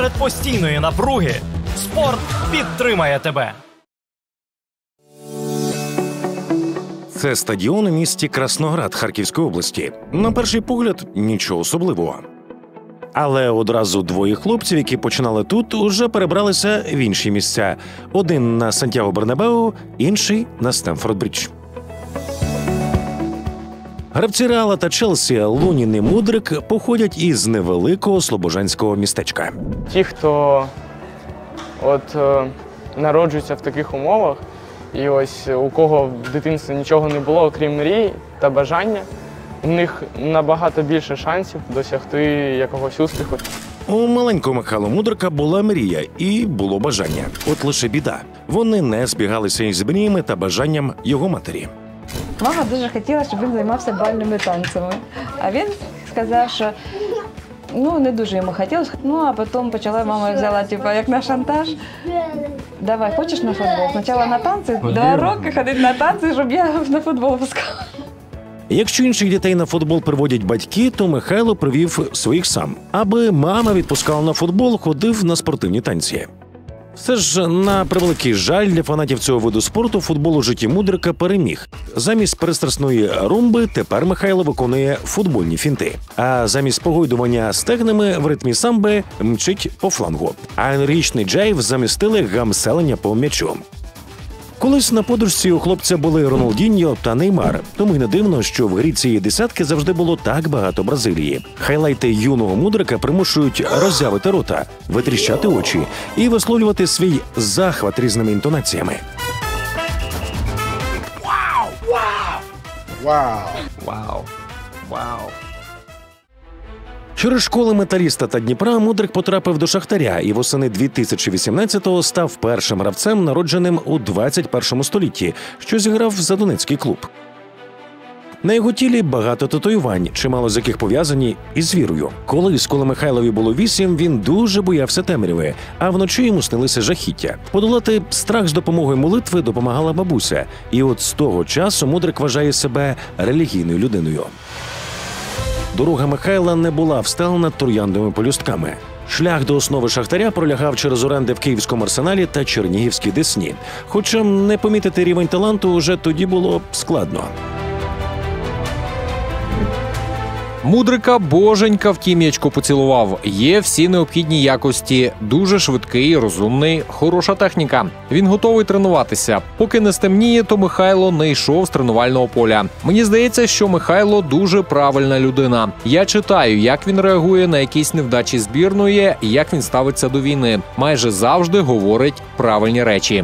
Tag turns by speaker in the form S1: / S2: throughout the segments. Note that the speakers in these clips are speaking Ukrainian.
S1: Серед постійної напруги спорт підтримає тебе.
S2: Це стадіон у місті Красноград Харківської області. На перший погляд, нічого особливого. Але одразу двоє хлопців, які починали тут, уже перебралися в інші місця. Один на Сантьяго-Бернабеу, інший на Стемфорд-Брідж. Гравці Реала та Челсі Лунін і Мудрик походять із невеликого слобожанського містечка.
S3: Ті, хто народжується в таких умовах, і ось у кого в дитинстві нічого не було, окрім мрій та бажання, у них набагато більше шансів досягти якогось успіху.
S2: У маленького Михайла Мудрика була мрія і було бажання. От лише біда. Вони не збігалися із мріями та бажанням його матері.
S4: Мама дуже хотіла, щоб він займався бальними танцями. А він сказав, що не дуже йому хотілося. А потім мама взяла, як на шантаж. Давай, хочеш на футбол? Спочатку на танці, 2 роки ходити на танці, щоб я на футбол пускала.
S2: Якщо інших дітей на футбол приводять батьки, то Михайло привів своїх сам. Аби мама відпускала на футбол, ходив на спортивні танці. Все ж, на превеликий жаль, для фанатів цього виду спорту футбол у житті Мудрика переміг. Замість пристрасної румби тепер Михайло виконує футбольні фінти. А замість погойдування стегнами в ритмі самби мчить по флангу. А енергічний джайв замістили гамселення по м'ячу. Колись на подружці у хлопця були Роналдіньо та Неймар, тому й не дивно, що в грі цієї десятки завжди було так багато Бразилії. Хайлайти юного Мудрика примушують роззявити рота, витріщати очі і висловлювати свій захват різними інтонаціями.
S5: Вау! Вау!
S1: Вау! Вау!
S2: Через школи Металіста та Дніпра Мудрик потрапив до Шахтаря і восени 2018-го став першим гравцем, народженим у 21 столітті, що зіграв за Донецький клуб. На його тілі багато татуювань, чимало з яких пов'язані із вірою. Колись, коли Михайлові було 8, він дуже боявся темряви, а вночі йому снилися жахіття. Подолати страх з допомогою молитви допомагала бабуся, і от з того часу Мудрик вважає себе релігійною людиною. Дорога Михайла не була встелена трояндовими пелюстками. Шлях до основи Шахтаря пролягав через оренди в Київському Арсеналі та Чернігівській Десні. Хоча не помітити рівень таланту уже тоді було складно.
S6: Мудрика боженька в тім'ячко поцілував. Є всі необхідні якості. Дуже швидкий, розумний, хороша техніка. Він готовий тренуватися. Поки не стемніє, то Михайло не йшов з тренувального поля. Мені здається, що Михайло дуже правильна людина. Я читаю, як він реагує на якісь невдачі збірної, як він ставиться до війни. Майже завжди говорить правильні речі.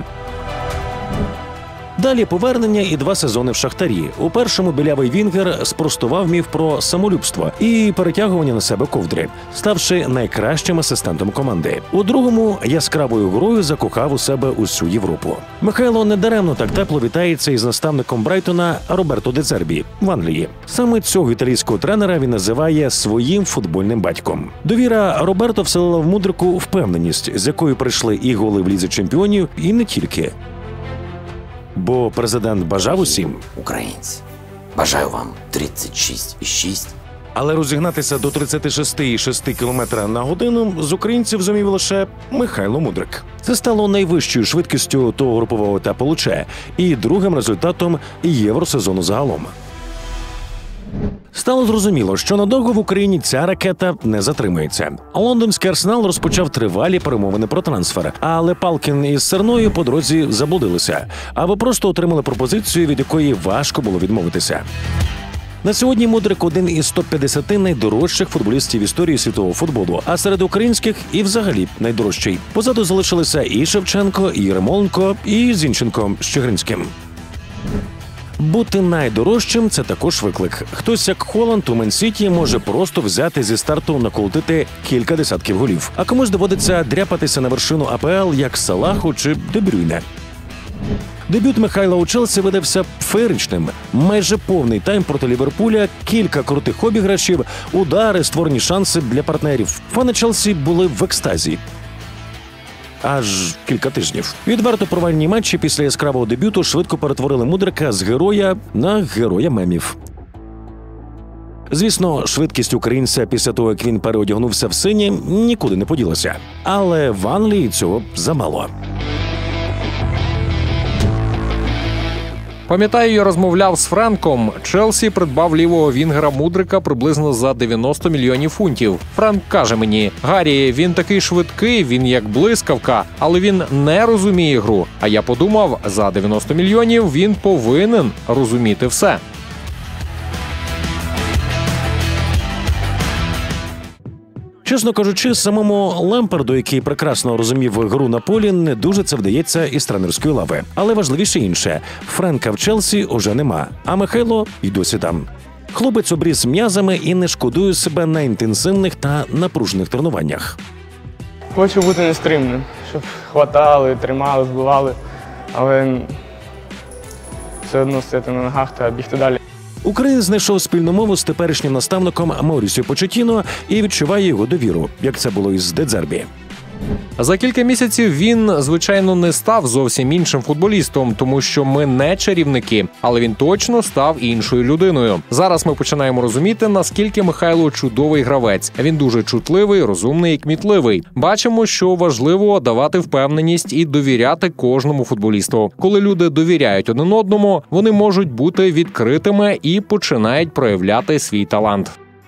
S2: Далі повернення і 2 сезони в Шахтарі. У першому білявий вінгер спростував міф про самолюбство і перетягування на себе ковдри, ставши найкращим асистентом команди. У другому яскравою грою закохав у себе усю Європу. Михайло недаремно так тепло вітається із наставником Брайтона Роберто Де Зербі в Англії. Саме цього італійського тренера він називає своїм футбольним батьком. Довіра Роберто вселила в Мудрику впевненість, з якою прийшли і голи в Лізі чемпіонів, і не тільки. Бо президент бажав усім.
S7: Українці, бажаю вам 36,6.
S2: Але розігнатися до 36,6 км на годину з українців зумів лише Михайло Мудрик. Це стало найвищою швидкістю того групового етапу Луче і другим результатом Євросезону загалом. Стало зрозуміло, що надовго в Україні ця ракета не затримується. Лондонський Арсенал розпочав тривалі перемовини про трансфер, але Палкін із Серною по дорозі заблудилися, або просто отримали пропозицію, від якої важко було відмовитися. На сьогодні Мудрик – один із топ-50 найдорожчих футболістів в історії світового футболу, а серед українських і взагалі найдорожчий. Позаду залишилися і Шевченко, і Єремоленко, і Зінченко з Чигиринським. Бути найдорожчим – це також виклик. Хтось, як Холланд у Мен-Сіті, може просто взяти зі старту наколотити кілька десятків голів. А комусь доводиться дряпатися на вершину АПЛ, як Салаху чи Де Брюйне. Дебют Михайла у Челсі видався феєричним. Майже повний тайм проти Ліверпуля, кілька крутих обіграшів, удари, створені шанси для партнерів. Фани Челсі були в екстазі. Аж кілька тижнів. Відверто провальні матчі після яскравого дебюту швидко перетворили Мудрика з героя на героя мемів. Звісно, швидкість українця після того, як він переодягнувся в синє, нікуди не поділася. Але в Англії цього замало.
S6: Пам'ятаю, я розмовляв з Френком. Челсі придбав лівого вінгера Мудрика приблизно за 90 мільйонів фунтів. Френк каже мені: «Гаррі, він такий швидкий, він як блискавка, але він не розуміє гру». А я подумав, за 90 мільйонів він повинен розуміти все.
S2: Чесно кажучи, самому Лемпарду, який прекрасно розумів гру на полі, не дуже це вдається із тренерської лави. Але важливіше інше – Френка в Челсі уже нема, а Михайло й досі там. Хлопець обріз м'язами і не шкодує себе на інтенсивних та напружених тренуваннях.
S3: Хочу бути нестримним, щоб хватали, тримали, збивали, але все одно стояти на ногах та бігти далі.
S2: Українець знайшов спільну мову з теперішнім наставником Маурісіо Почеттіно і відчуває його довіру, як це було із Де Дзербі.
S6: За кілька місяців він, звичайно, не став зовсім іншим футболістом, тому що ми не чарівники, але він точно став іншою людиною. Зараз ми починаємо розуміти, наскільки Михайло чудовий гравець. Він дуже чутливий, розумний і кмітливий. Бачимо, що важливо давати впевненість і довіряти кожному футболісту. Коли люди довіряють один одному, вони можуть бути відкритими і починають проявляти свій талант.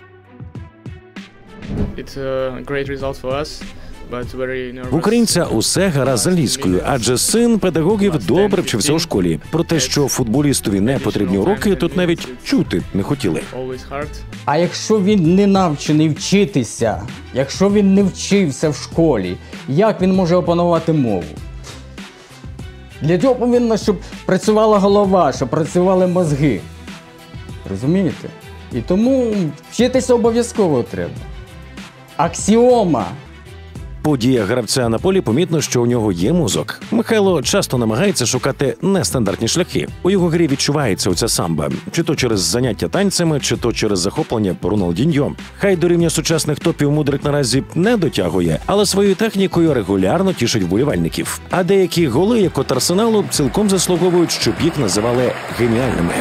S3: It's a great result for us.
S2: В українця усе гаразд з англійською, адже син педагогів добре вчився у школі. Про те, що футболістові не потрібні уроки, тут навіть чути не хотіли.
S8: А якщо він не навчений вчитися, якщо він не вчився в школі, як він може опанувати мову? Для цього повинно, щоб працювала голова, щоб працювали мозги. Розумієте? І тому вчитися обов'язково треба. Аксіома.
S2: По діях гравця на полі помітно, що у нього є мозок. Михайло часто намагається шукати нестандартні шляхи. У його грі відчувається оця самба. Чи то через заняття танцями, чи то через захоплення Роналдіньо. Хай до рівня сучасних топів Мудрик наразі не дотягує, але своєю технікою регулярно тішить вболівальників. А деякі голи, як от Арсеналу, цілком заслуговують, щоб їх називали геніальними.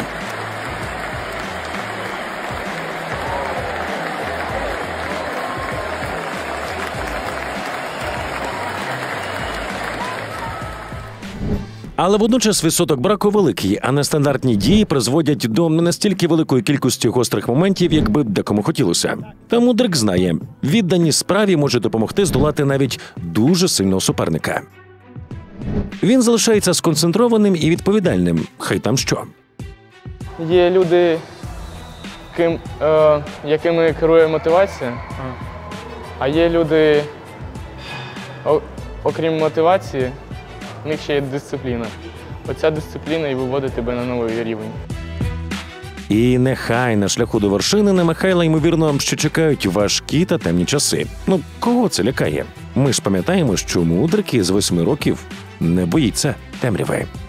S2: Але водночас відсоток браку великий, а нестандартні дії призводять до не настільки великої кількості гострих моментів, як би декому хотілося. Та Мудрик знає, відданість справі може допомогти здолати навіть дуже сильного суперника. Він залишається сконцентрованим і відповідальним, хай там що.
S3: Є люди, якими керує мотивація, а є люди, окрім мотивації, в них ще є дисципліна. Оця дисципліна і виводить тебе на новий рівень.
S2: І нехай на шляху до вершини на Михайла, ймовірно, ще чекають важкі та темні часи. Ну, кого це лякає? Ми ж пам'ятаємо, що Мудрик із 8 років не боїться темряви.